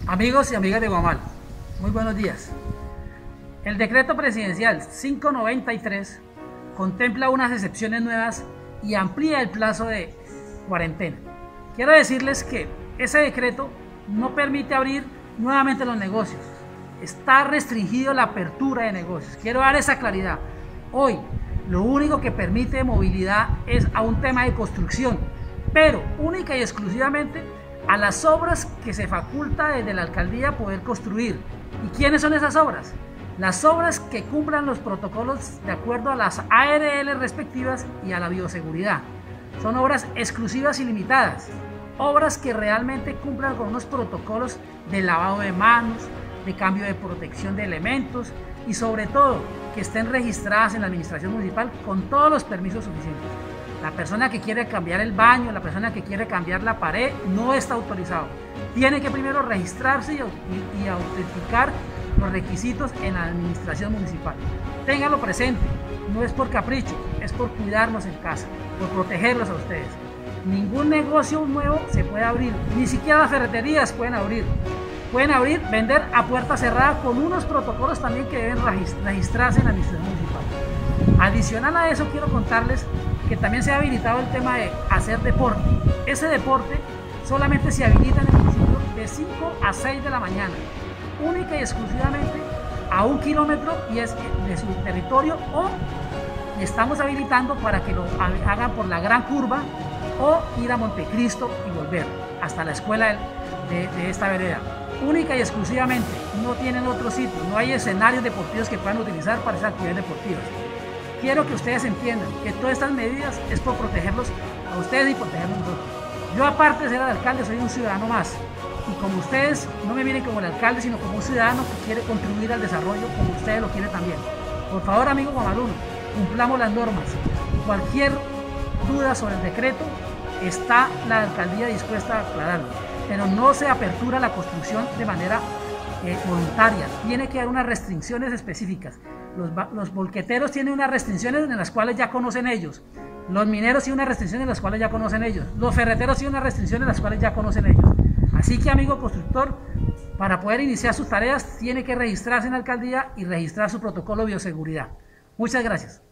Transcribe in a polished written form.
Amigos y amigas de Guamal, muy buenos días. El decreto presidencial 593 contempla unas excepciones nuevas y amplía el plazo de cuarentena. Quiero decirles que ese decreto no permite abrir nuevamente los negocios. Está restringido la apertura de negocios. Quiero dar esa claridad. Hoy lo único que permite movilidad es a un tema de construcción, pero única y exclusivamente a las obras que se faculta desde la alcaldía poder construir. ¿Y quiénes son esas obras? Las obras que cumplan los protocolos de acuerdo a las ARL respectivas y a la bioseguridad. Son obras exclusivas y limitadas. Obras que realmente cumplan con unos protocolos de lavado de manos, de cambio de protección de elementos y sobre todo que estén registradas en la administración municipal con todos los permisos suficientes. La persona que quiere cambiar el baño, la persona que quiere cambiar la pared, no está autorizado. Tiene que primero registrarse y autenticar los requisitos en la administración municipal. Téngalo presente, no es por capricho, es por cuidarnos en casa, por protegerlos a ustedes. Ningún negocio nuevo se puede abrir, ni siquiera las ferreterías pueden abrir. Pueden abrir, vender a puerta cerrada con unos protocolos también que deben registrarse en la administración municipal. Adicional a eso, quiero contarles que también se ha habilitado el tema de hacer deporte. Ese deporte solamente se habilita en el municipio de 5 a 6 de la mañana, única y exclusivamente a 1 kilómetro y es de su territorio, o estamos habilitando para que lo hagan por la Gran Curva o ir a Montecristo y volver hasta la escuela de esta vereda. Única y exclusivamente, no tienen otro sitio, no hay escenarios deportivos que puedan utilizar para esas actividades deportivas. Quiero que ustedes entiendan que todas estas medidas es por protegerlos a ustedes y protegerlos a nosotros. Yo, aparte de ser el alcalde, soy un ciudadano más. Y como ustedes, no me miren como el alcalde, sino como un ciudadano que quiere contribuir al desarrollo como ustedes lo quieren también. Por favor, amigo Guamaluno, cumplamos las normas. Cualquier duda sobre el decreto, está la alcaldía dispuesta a aclararlo. Pero no se apertura la construcción de manera voluntaria. Tiene que haber unas restricciones específicas. Los bolqueteros tienen unas restricciones en las cuales ya conocen ellos. Los mineros tienen unas restricciones en las cuales ya conocen ellos. Los ferreteros tienen unas restricciones en las cuales ya conocen ellos. Así que, amigo constructor, para poder iniciar sus tareas, tiene que registrarse en la alcaldía y registrar su protocolo de bioseguridad. Muchas gracias.